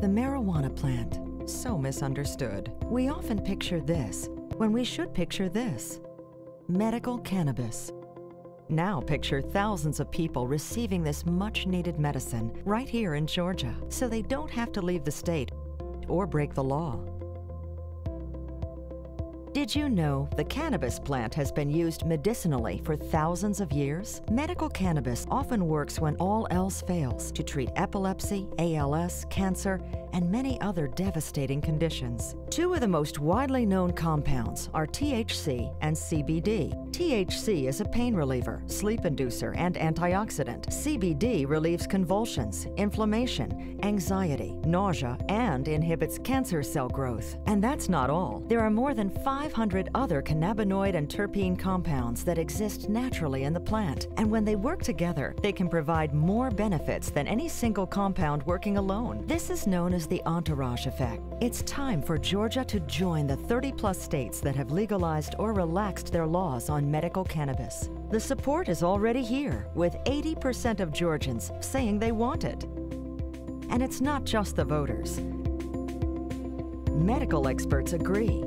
The marijuana plant, so misunderstood. We often picture this when we should picture this: medical cannabis. Now picture thousands of people receiving this much-needed medicine right here in Georgia, so they don't have to leave the state or break the law. Did you know the cannabis plant has been used medicinally for thousands of years? Medical cannabis often works when all else fails to treat epilepsy, ALS, cancer, and many other devastating conditions. Two of the most widely known compounds are THC and CBD. THC is a pain reliever, sleep inducer, and antioxidant. CBD relieves convulsions, inflammation, anxiety, nausea, and inhibits cancer cell growth. And that's not all. There are more than 500 other cannabinoid and terpene compounds that exist naturally in the plant. And when they work together, they can provide more benefits than any single compound working alone. This is known as the entourage effect. It's time for Georgia to join the 30+ states that have legalized or relaxed their laws on medical cannabis. The support is already here, with 80% of Georgians saying they want it. And it's not just the voters. Medical experts agree.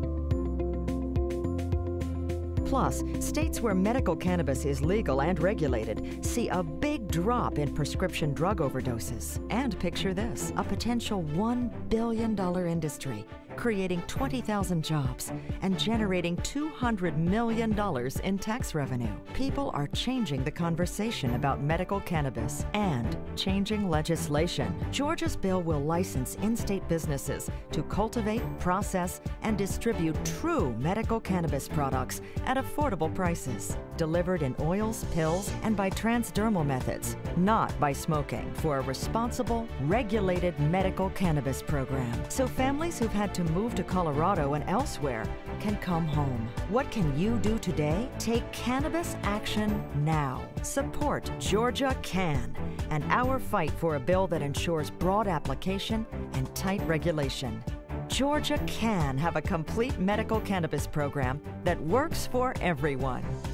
Plus, states where medical cannabis is legal and regulated see a big drop in prescription drug overdoses. And picture this, a potential $1 billion industry, creating 20,000 jobs and generating $200 million in tax revenue. People are changing the conversation about medical cannabis and changing legislation. Georgia's bill will license in-state businesses to cultivate, process, and distribute true medical cannabis products at affordable prices, delivered in oils, pills, and by transdermal methods, not by smoking, for a responsible, regulated medical cannabis program. So families who've had to move to Colorado and elsewhere can come home. What can you do today? Take cannabis action now. Support Georgia Can and our fight for a bill that ensures broad application and tight regulation. Georgia can have a complete medical cannabis program that works for everyone.